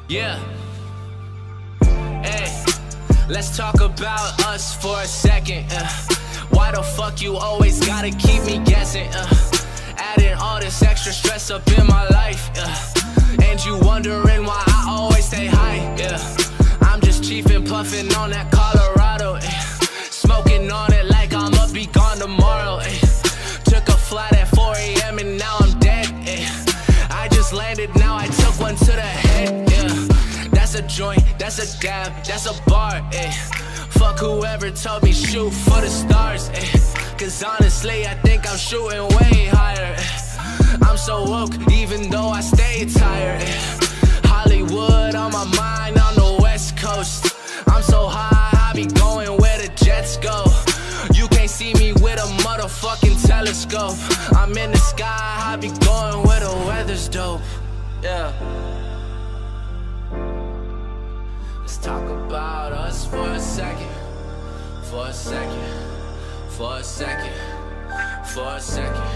Yeah. Hey, let's talk about us for a second. Why the fuck you always gotta keep me guessing? Adding all this extra stress up in my life. And you wondering why I always stay high. I'm just chiefin' puffin' on that Colorado. Smoking on it like I'ma be gone tomorrow. Took a flight at 4 AM and now I'm dead. I just landed, now I took one to the head. That's a joint, that's a dab, that's a bar. Fuck whoever told me shoot for the stars. Cause honestly I think I'm shooting way higher. I'm so woke even though I stay tired. Hollywood on my mind on the west coast. I'm so high I be going where the jets go. You can't see me with a motherfucking telescope. I'm in the sky, I be going where the weather's dope. Yeah. Let's talk about us for a second. For a second. For a second. For a second.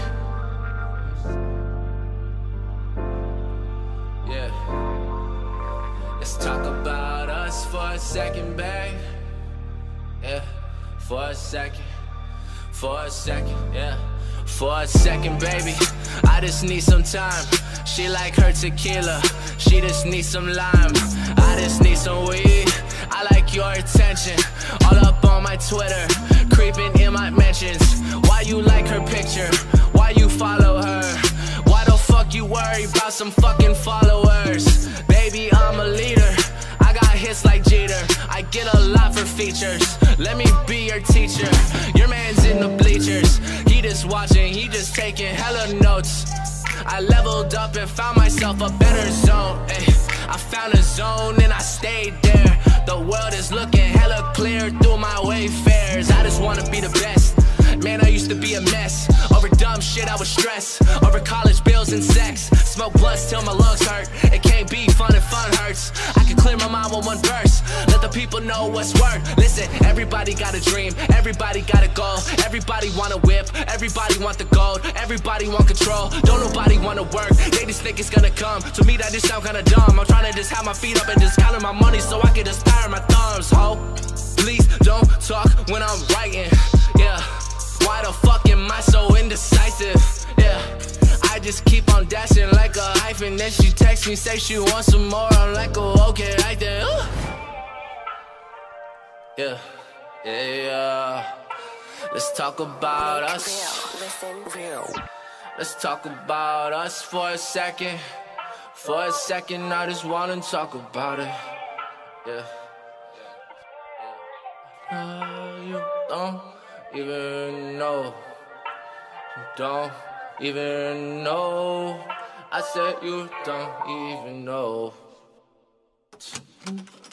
Yeah. Let's talk about us for a second, babe. Yeah. For a second. For a second, yeah. For a second, baby, I just need some time. She like her tequila, she just needs some lime. I just need some weed, I like your attention. All up on my Twitter, creeping in my mentions. Why you like her picture? Why you follow her? Why the fuck you worry about some fucking followers? Baby, I'm a leader, I got hits like Jeter. I get a lot for features, let me be your teacher. Your man's in the bleachers, he just watching, he just taking hella notes. I leveled up and found myself a better zone. I found a zone and I stayed there. The world is looking hella clear through my wayfarers. I just wanna be the best. Man, I used to be a mess. Over dumb shit I was stressed. Over college bills and sex. Smoke blunts till my lungs hurt. It can't be fun and fun hurts. I can clear my mind with one verse. Let the people know what's worth. Listen, everybody got a dream. Everybody got a goal. Everybody want a whip. Everybody want the gold. Everybody want control. Don't nobody wanna work. They just think it's gonna come. To me that just sound kinda dumb. I'm trying to just have my feet up and just counting my money so I can just tire my thumbs, ho. Please don't talk when I'm writing. Yeah. Why the fuck am I so indecisive? Yeah, I just keep on dashing like a hyphen. Then she texts me, say she wants some more. I'm like, oh, okay, right there. Yeah, yeah. Let's talk about us. Let's talk about us for a second. For a second, I just wanna talk about it. Yeah. You don't even know. Don't even know. I said you don't even know.